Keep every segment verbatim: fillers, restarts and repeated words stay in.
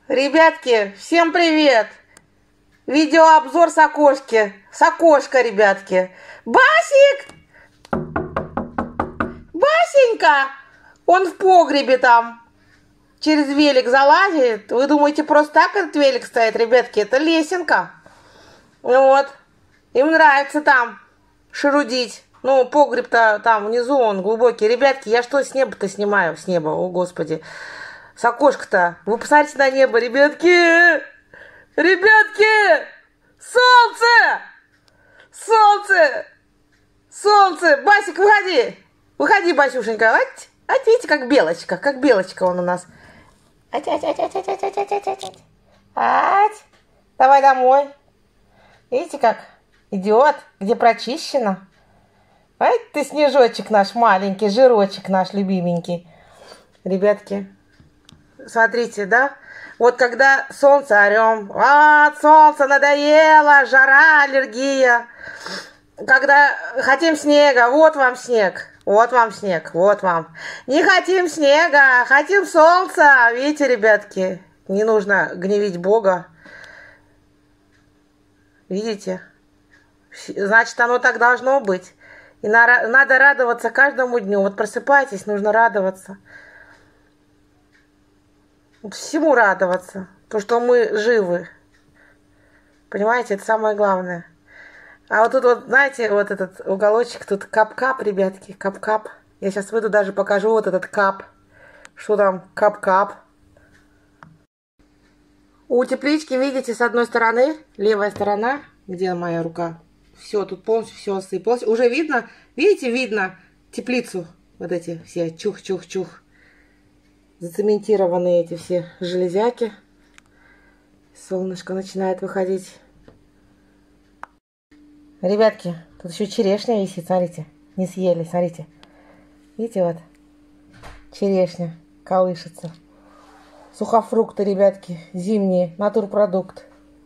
Ребятки, всем привет! Видеообзор с окошки. С окошка, ребятки. Басик! Басенька! Он в погребе там. Через велик залазит. Вы думаете, просто так этот велик стоит, ребятки? Это лесенка. Вот. Им нравится там шерудить. Ну, погреб-то там внизу, он глубокий. Ребятки, я что с неба-то снимаю? С неба, о господи. С окошка-то. Вы посмотрите на небо, ребятки! Ребятки! Солнце! Солнце! Солнце! Басик, выходи! Выходи, Басюшенька. Ать, ать, видите, как белочка. Как белочка он у нас. Ать, ать, ать, ать, ать, ать, ать, ать, ать, ать. Ать. Давай домой. Видите, как идет, где прочищено. Ай, ты снежочек наш маленький, жирочек наш любименький. Ребятки, смотрите, да? Вот когда солнце орем, а, солнце надоело, жара, аллергия. Когда хотим снега, вот вам снег, вот вам снег, вот вам. Не хотим снега, хотим солнца. Видите, ребятки, не нужно гневить Бога. Видите? Значит, оно так должно быть. И на, надо радоваться каждому дню. Вот просыпайтесь, нужно радоваться. Всему радоваться. То, что мы живы. Понимаете, это самое главное. А вот тут вот, знаете, вот этот уголочек, тут кап-кап, ребятки, кап-кап. Я сейчас выйду, даже покажу вот этот кап. Что там кап-кап. У теплички, видите, с одной стороны, левая сторона, где моя рука, все, тут полностью все осыпалось. Уже видно, видите, видно теплицу. Вот эти все чух-чух-чух. Зацементированные эти все железяки. Солнышко начинает выходить. Ребятки, тут еще черешня висит, смотрите. Не съели, смотрите. Видите, вот. Черешня колышется. Сухофрукты, ребятки, зимние, натурпродукт.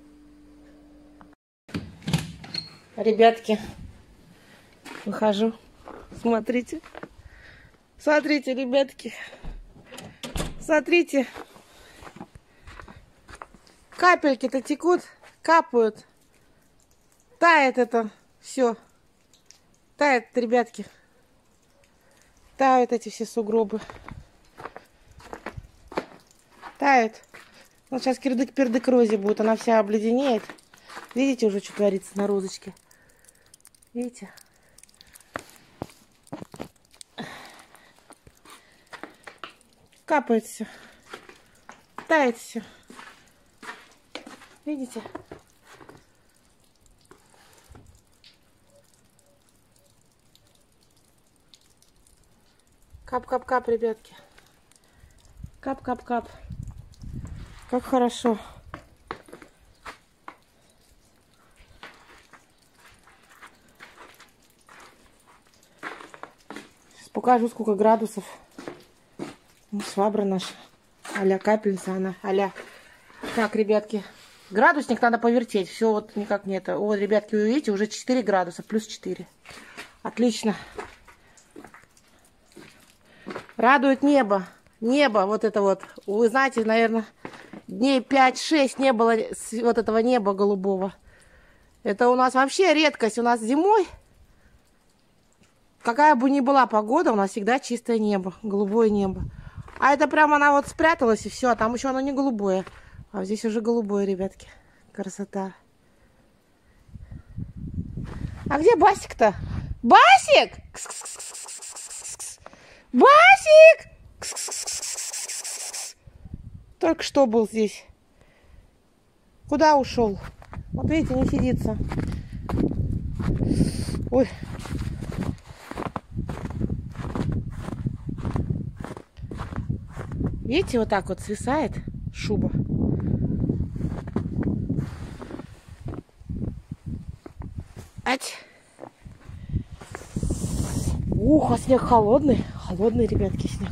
Ребятки, выхожу. Смотрите. Смотрите, ребятки. Смотрите. Капельки-то текут, капают. Тает это все. Тает, ребятки. Тают эти все сугробы. Тает. Вот сейчас кирдык-пердык Розе будет. Она вся обледенеет. Видите уже, что творится на розочке? Видите? Капает все. Тает все. Видите? Кап-кап-кап, ребятки. Кап-кап-кап. Как хорошо. Сейчас покажу, сколько градусов. Швабра наша. А-ля капельница она. А-ля. Так, ребятки. Градусник надо повертеть. Все вот никак не это. Вот, ребятки, вы видите, уже четыре градуса. Плюс четыре. Отлично. Радует небо. Небо вот это вот. Вы знаете, наверное, дней пять-шесть не было вот этого неба голубого. Это у нас вообще редкость. У нас зимой, какая бы ни была погода, у нас всегда чистое небо. Голубое небо. А это прямо она вот спряталась и все. А там еще оно не голубое. А здесь уже голубое, ребятки. Красота. А где Басик-то? Басик! Басик! Только что был здесь. Куда ушел? Вот видите, не сидится. Ой. Видите, вот так вот свисает шуба. Ать. Ух, а снег холодный. Холодный, ребятки, снег.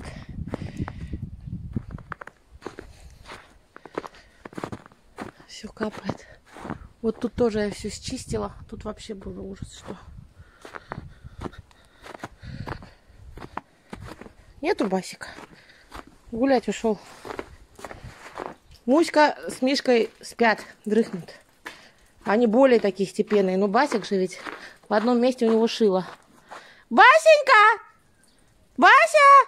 Все капает. Вот тут тоже я все счистила. Тут вообще было ужас, что. Нету Басика. Гулять ушел. Муська с Мишкой спят, дрыхнут. Они более такие степенные. Но Басик же ведь в одном месте у него шило. Басенька! Бася!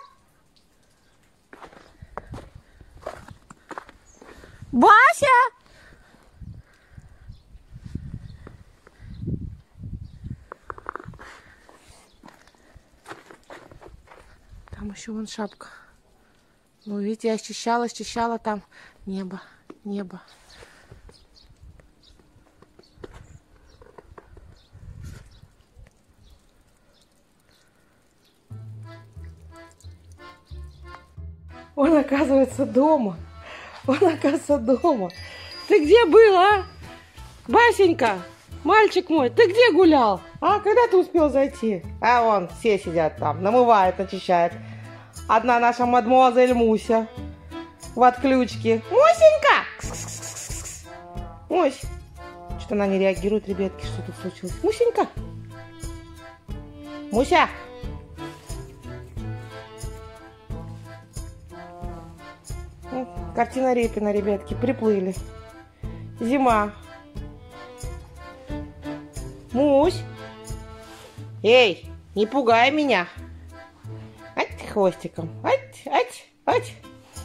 Бася! Там еще вон шапка. Ну, видите, я ощущала, ощущала там небо, небо. Он, оказывается, дома. Он, оказывается, дома. Ты где был, а? Басенька, мальчик мой, ты где гулял? А, когда ты успел зайти? А вон, все сидят там, намывают, очищают. Одна наша мадемуазель Муся в отключке. Мусенька! Кс-кс-кс-кс. Мусь. Что-то она не реагирует, ребятки, что тут случилось. Мусенька! Муся! Картина Репина, ребятки, приплыли. Зима. Мусь! Эй, не пугай меня! Ать, хвостиком. Ать, ать, ать.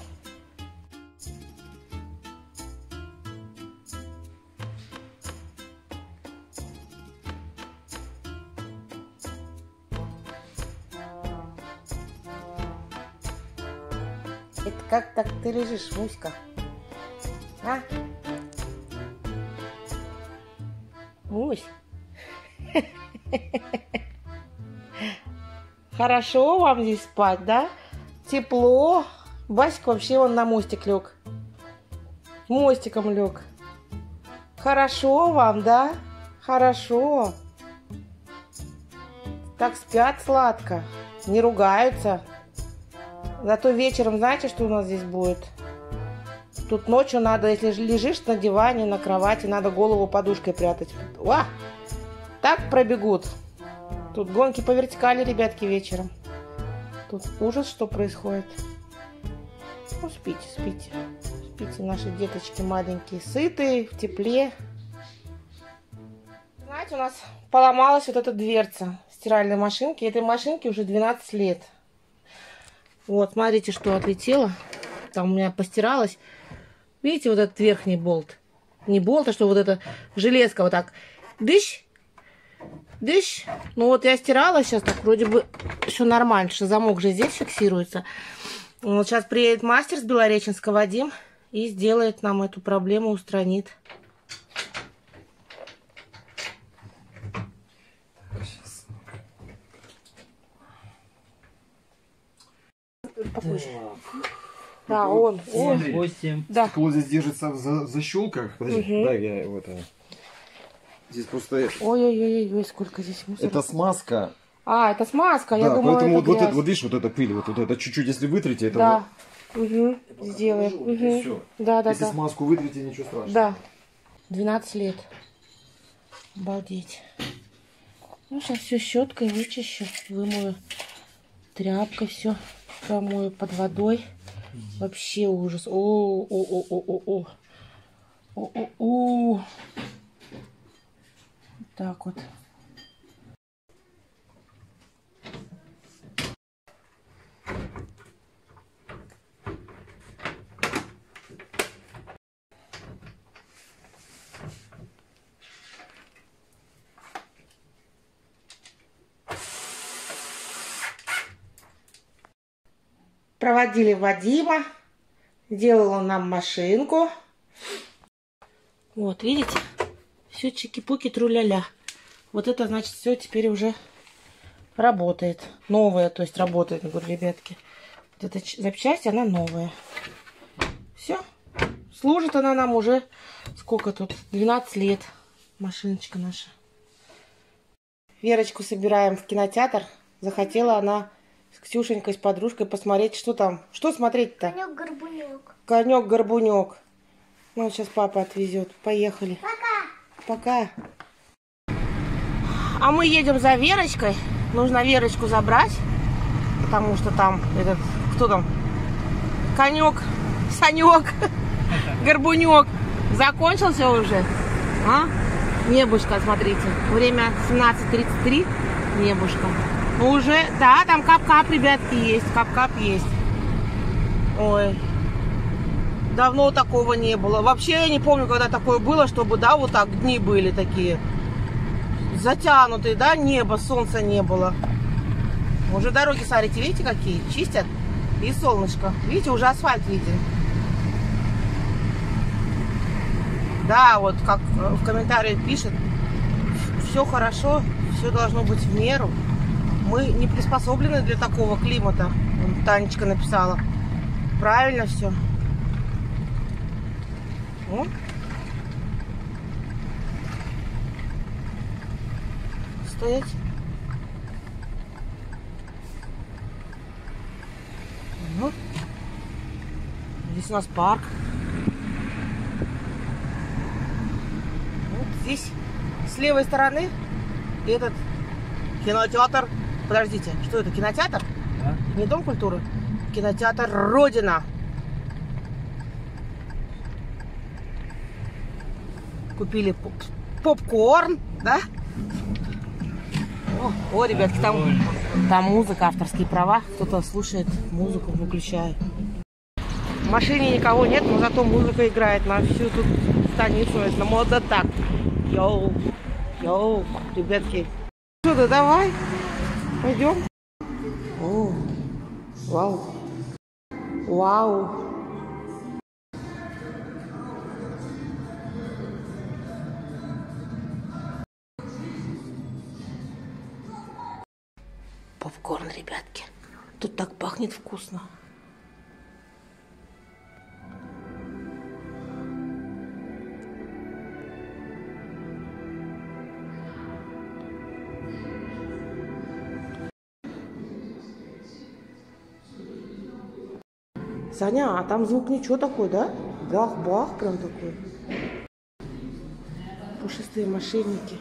Это как так ты лежишь, Муська? А? Мусь. Хорошо вам здесь спать, да? Тепло. Басик вообще он на мостик лег. Мостиком лег. Хорошо вам, да? Хорошо. Так спят сладко. Не ругаются. Зато вечером, знаете, что у нас здесь будет? Тут ночью надо, если лежишь на диване, на кровати, надо голову подушкой прятать. Ва! Так пробегут. Тут гонки по вертикали, ребятки, вечером. Тут ужас, что происходит. Ну, спите, спите. Спите, наши деточки маленькие. Сытые, в тепле. Знаете, у нас поломалась вот эта дверца стиральной машинки. Этой машинке уже двенадцать лет. Вот, смотрите, что отлетело. Там у меня постиралось. Видите, вот этот верхний болт. Не болт, а что вот эта железка вот так. Дыщ. Дыщ. Ну вот я стирала сейчас, так вроде бы все нормально, что замок же здесь фиксируется. Вот сейчас приедет мастер с Белореченска, Вадим, и сделает нам эту проблему, устранит. Покушай. Да, он. он. Да. Стекло здесь держится в за защелках. Подожди, угу. Да, я его это... Здесь просто... Ой-ой-ой, сколько здесь мусора. Это смазка. А, это смазка, я да, думала, поэтому это вот, грязь. это, вот видишь, вот эта пыль, вот, вот это чуть-чуть, если вытрете, это... Да, вот... угу. Сделаем. Угу. Все. Да, да, если да. смазку вытрете, ничего страшного. Да. двенадцать лет. Обалдеть. Ну, сейчас все щеткой вычищу, вымою тряпкой, все промою под водой. Вообще ужас. О, о, о, о, о, о. О, о, о. Так вот. Проводили Вадима, сделал он нам машинку. Вот, видите? Все чики-пуки, тру-ля-ля. Вот это, значит, все теперь уже работает. Новая, то есть работает, говорю, ребятки. Вот эта запчасть, она новая. Все. Служит она нам уже, сколько тут, двенадцать лет. Машиночка наша. Верочку собираем в кинотеатр. Захотела она с Ксюшенькой, с подружкой посмотреть, что там. Что смотреть-то? Конек-горбунек. Конек-горбунек. Ну, сейчас папа отвезет. Поехали. Пока. Пока. А мы едем за Верочкой. Нужно Верочку забрать. Потому что там этот... Кто там? Конек. Санек. Горбунек. Закончился уже? А? Небушка, смотрите. Время семнадцать тридцать три. Небушка. Ну уже, да, там кап-кап, ребятки, есть. Кап-кап есть. Ой. Давно такого не было. Вообще я не помню, когда такое было, чтобы, да, вот так дни были такие. Затянутые, да, небо, солнца не было. Уже дороги, смотрите, видите, какие? Чистят. И солнышко. Видите, уже асфальт виден. Да, вот как в комментариях пишет, все хорошо, все должно быть в меру. Мы не приспособлены для такого климата. Танечка написала. Правильно все. О. Стоять. Ну. Здесь у нас парк. Вот здесь с левой стороны этот кинотеатр. Подождите, что это, кинотеатр? Да. Не Дом культуры? Кинотеатр Родина. Купили поп попкорн, да? О, о, ребятки, там, там музыка, авторские права. Кто-то слушает музыку, выключает. В машине никого нет, но зато музыка играет на всю тут станицу. Это мода так. Йоу, йоу, ребятки. Что-то давай, пойдем. О, вау, вау. Попкорн, ребятки. Тут так пахнет вкусно. Саня, а там звук ничего такой, да? Бах-бах прям такой. Пушистые мошенники.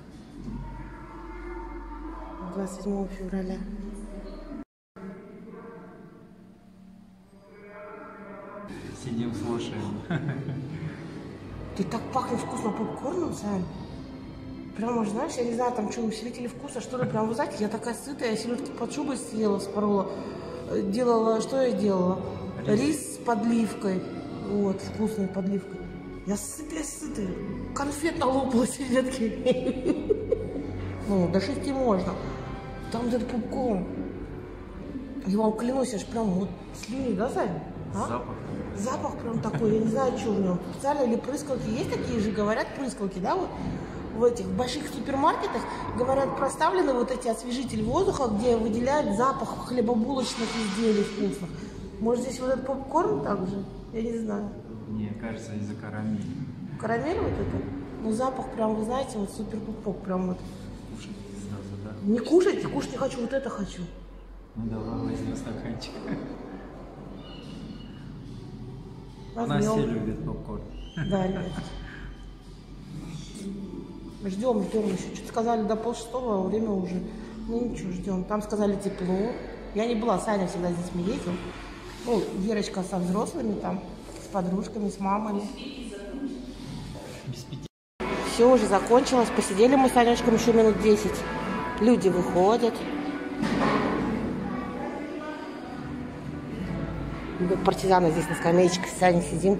двадцать седьмого февраля. Сидим, слушаем. Ты так пахнет вкусно попкорном, Сань. Прям, может, знаешь, я не знаю, там что, усилители вкуса, что ли, прям, вы знаете, я такая сытая, я селедки под шубой съела, спорола. Делала, что я делала? Рис, Рис с подливкой. Вот, вкусной подливкой. Я сытая-сытая. Конфет налопалась, ребятки. Ну, до шести можно. Там вот этот попкорн. Я вам клянусь, аж прям вот слюни, да, Сань? А? Запах. Запах прям такой, я не знаю, что в нем. Специально или прыскалки. Есть такие же, говорят, прыскалки, да, вот в этих больших супермаркетах, говорят, проставлены вот эти освежители воздуха, где выделяют запах хлебобулочных изделий вкусных. Может, здесь вот этот попкорн также? Я не знаю. Мне кажется, из-за карамели. Карамель вот это? Ну, запах прям, вы знаете, вот супер попок, прям вот. Кушать сразу, да? Не кушать, кушать не хочу, вот это хочу. Ну, давай возьмем стаканчик. У нас Возьмем. все любят попкорн. Да, ребят. Ждем, ждем еще. Что-то сказали до полшестого, а время уже. Ну ничего, ждем. Там сказали тепло. Я не была, Саня всегда с детьми ездил. Ну, Верочка со взрослыми там, с подружками, с мамами. Без пяти. Все уже закончилось. Посидели мы с Санечком еще минут десять. Люди выходят. Мы как партизаны здесь на скамеечке с Саней сидим.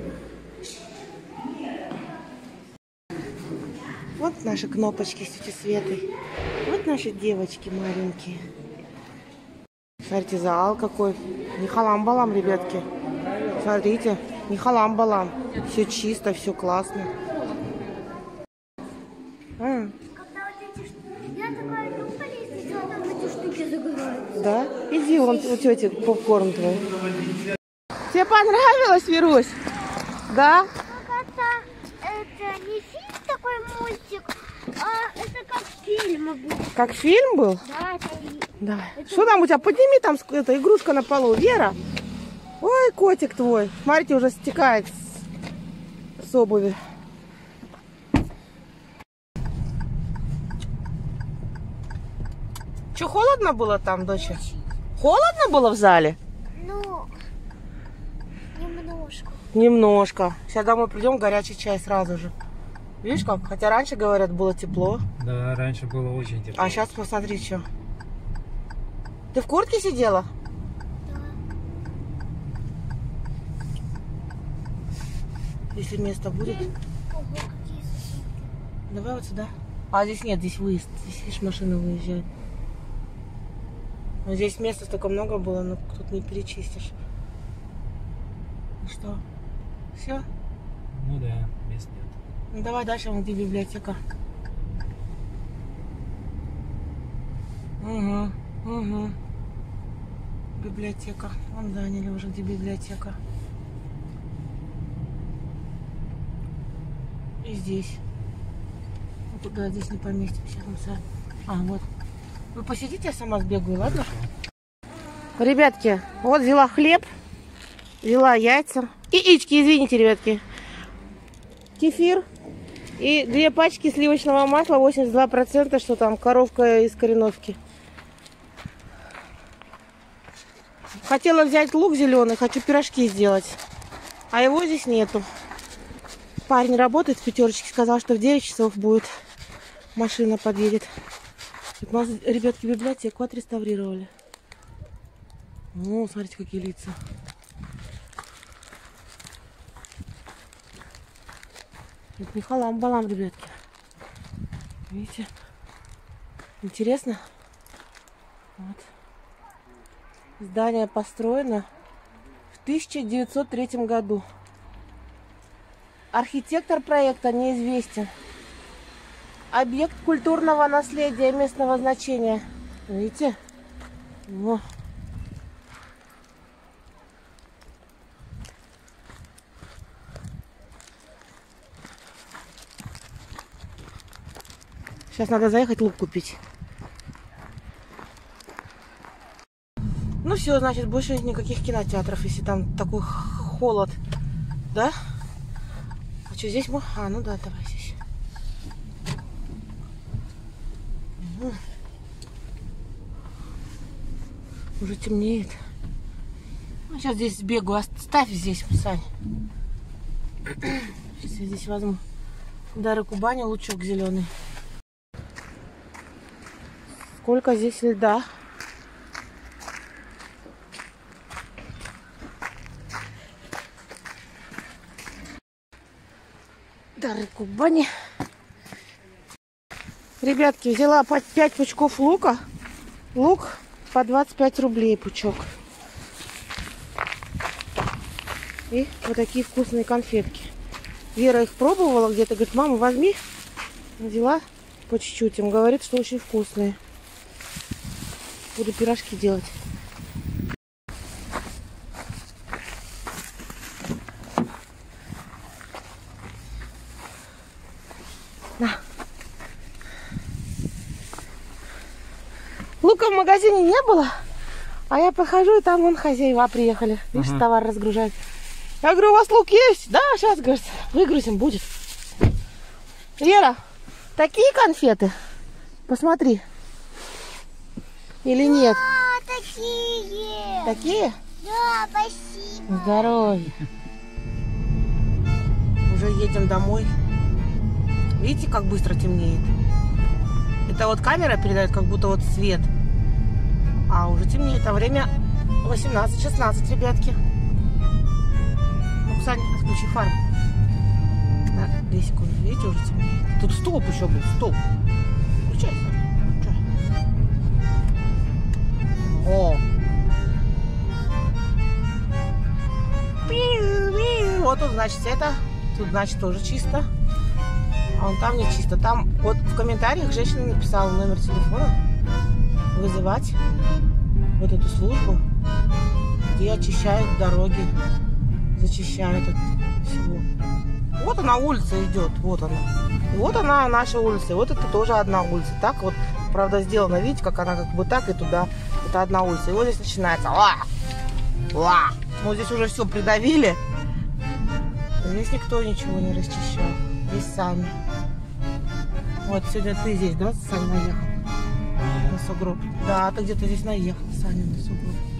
Вот наши кнопочки с тети Светой. Вот наши девочки маленькие. Смотрите, зал какой. Не халам-балам, ребятки. Смотрите, не халам-балам. Все чисто, все классно. А. Я такая иду по лестнице, а там эти штуки загораются. Да? Иди, вон у тети попкорн твой. Тебе понравилось, Верусь? Да? Это, это не фильм такой мультик, а это как фильм был. Как фильм был? Да, это... Да. Это... Что там у тебя? Подними там эта игрушка на полу. Вера? Ой, котик твой. Смотрите, уже стекает с, с обуви. Че, холодно было там, доча? Холодно было в зале? Ну, немножко. Немножко. Сейчас домой придем, горячий чай сразу же. Видишь как? Хотя раньше, говорят, было тепло. Да, раньше было очень тепло. А сейчас посмотри, что. Ты в куртке сидела? Если место будет. Ого, какие сосульки. Давай вот сюда. А здесь нет, здесь выезд. Здесь, видишь, машина выезжает. Но здесь места столько много было, но тут не перечистишь. Ну что? Все? Ну да, мест нет. Ну давай дальше, вон где библиотека. Угу, угу. Библиотека. Вон заняли уже, где библиотека. И здесь. Ну, куда здесь не поместимся. А, вот. Вы посидите, я сама сбегаю, ладно? Ребятки, вот взяла хлеб, взяла яйца. Яички, извините, ребятки. Кефир. И две пачки сливочного масла, восемьдесят два процента, что там, коровка из Кореновки. Хотела взять лук зеленый, хочу пирожки сделать. А его здесь нету. Парень работает в пятерочке, сказал, что в девять часов будет. Машина подъедет. У нас, ребятки, библиотеку отреставрировали. Ну, смотрите, какие лица. Это не халам-балам, ребятки. Видите? Интересно? Вот. Здание построено в тысяча девятьсот третьем году. Архитектор проекта неизвестен. Объект культурного наследия местного значения. Видите? Во. Сейчас надо заехать лук купить. Ну все, значит, больше никаких кинотеатров, если там такой холод. Да? А что здесь мы? А, ну да, давай здесь. Угу. Уже темнеет. Ну, сейчас здесь сбегу. Оставь здесь, Сань. Сейчас я здесь возьму Дары Кубани, лучок зеленый. Сколько здесь льда. Дары Кубани. Ребятки, взяла по пять пучков лука. Лук по двадцать пять рублей пучок. И вот такие вкусные конфетки. Вера их пробовала где-то. Говорит, мама, возьми. Взяла по чуть-чуть. Им говорит, что очень вкусные. Буду пирожки делать. На. Лука в магазине не было, а я прохожу, и там вон хозяева приехали. Видишь, ага. Товар разгружают. Я говорю, у вас лук есть? Да, сейчас, говорит, выгрузим, будет. Вера, такие конфеты? Посмотри. Или нет? Да, такие. Такие? Да, спасибо. Здоровья. Уже едем домой. Видите, как быстро темнеет? Это вот камера передает, как будто вот свет. А уже темнеет. А время восемнадцать шестнадцать, ребятки. Ну, Саня, включи фару. Да, две секунды. Видите, уже темнеет. Тут столб еще был, столб. Включай, Саня, включай. О! Вот тут, значит, это. Тут, значит, тоже чисто. А вон там не чисто. Там вот в комментариях женщина написала номер телефона. Вызывать вот эту службу, где очищают дороги, зачищают от всего. Вот она улица идет, вот она. Вот она наша улица. Вот это тоже одна улица. Так вот, правда, сделано. Видите, как она как бы так и туда. Это одна улица. И вот здесь начинается. Ла! Ла! Ну, здесь уже все придавили. Здесь никто ничего не расчищал. Здесь сами. Вот сегодня ты здесь, да, Саня, наехал? На сугроб. Да, ты где-то здесь наехал, Саня, на сугроб.